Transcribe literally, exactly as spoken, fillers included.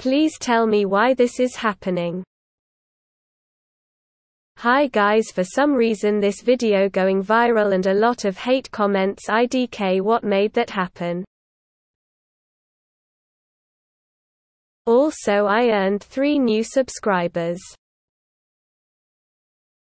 Please tell me why this is happening. Hi guys, for some reason this video going viral and a lot of hate comments. I D K, what made that happen? Also, I earned three new subscribers.